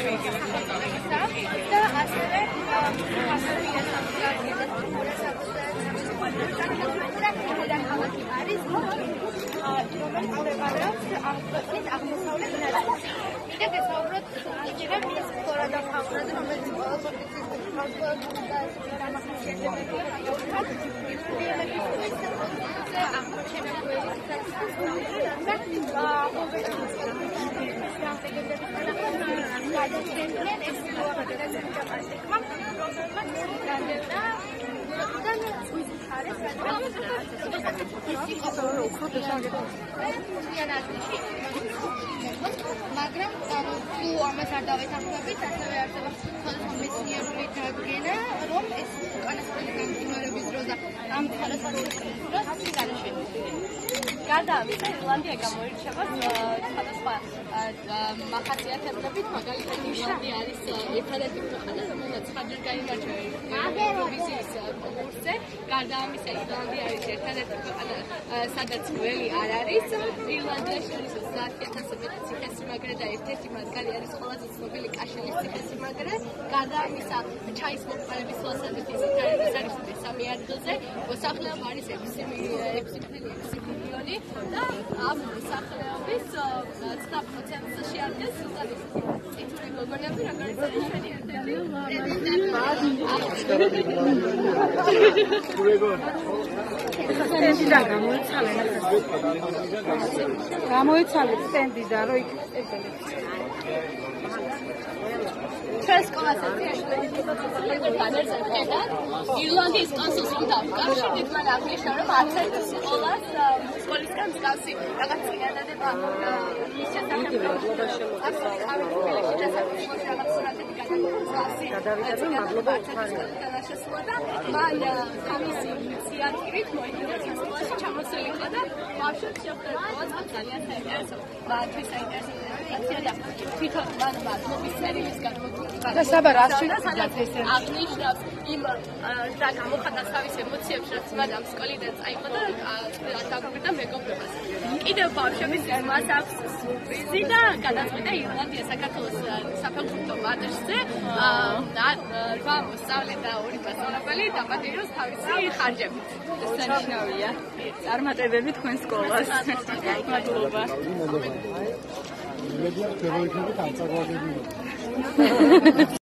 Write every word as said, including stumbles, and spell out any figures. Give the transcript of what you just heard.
და ასევე არის რომელიც მდებარეობს ამ ქვეყნის აღმოსავლეთ ნაწილში. კიდევ გესაუბროთ იგივე მის ფლორა და ფაუნაზე, რომელიც ყველა კონტინენტის და დამახასიათებელია. მაგრამ თუ ამას არ დავეთანხმებით, ასევე არსება სხვადასხვა მეცნიერული დადგენა, რომ ეს უკანასკნელი გამყინვარების დროს და ამ ხალხის დროს შეიძლება. გარდა ამისა, ირლანდია გამოირჩევა სხვადასხვა მახასიათებლებით, მაგალითად ირლანდია არის ერთადერთი ქვეყანა, რომელსაც ხარჯად გაიმარჯვა ევროვიზიის კონკურსზე. გარდა ამისა, ირლანდია არის ერთადერთი ქვეყანა, სადაც გველი არ არის. ირლანდიაში არის ოცდაათი ათასზე მეტი ციხესიმაგრე და ერთ-ერთი მათგანი არის ყველაზე ცნობილი კაშელის ციხესიმაგრე. გარდა ამისა, ჩაის მოყარების ლასაბეთის სიტარების არის მესამე ადგილზე. მოსახლეობა არის ექვსი მილიონი და ამ მოსახლეობის ცხრა პროცენტზე შეადგენს სულტანის წითური გოგონები, როგორც ჩვენი ერთ-ერთი სტენდიდან გამოიცალენ გამოიცალეთ სტენდიდან რომ იქ ჩვენს სკოლასაც ირლანდიის კონსულს უნდა ვკავშირდით, მაგრამ აღნიშნა, რომ არცერთ სკოლას სკოლისგან მსგავსი რაღაც წინადადება მის შესახებ გადავიდა მადლობა შესულა და მან თავისი ინიციატივით მოიგონა სკოლაში ჩამოსული იყო და ბავშვებს შეხვდა ძალიან საინტერესო მათთვის საინტერესო ინფორმაცია და თვითონ მან მადლობის წერილისგან და საბარ ასში აღნიშნავს იმ და გამოხატა თავის ემოციებს, რაც მან ამ სკოლიდან წაიღო და დაგვირდა მეგობრობას. კიდევ ბავშვების მას აქვს სურპრიზი და გადაწყვიტა ირლანდია საქართველოს საფეხბურთო მატჩზე რვა მოსწავლე და ორი მასწავლებელი დაპატიუროს თავისი ხარჯებით. სანიშნავია. წარმატებები თქვენ სკოლას. მადლობა. მედია თეროიდებით ამ წარმოადგენს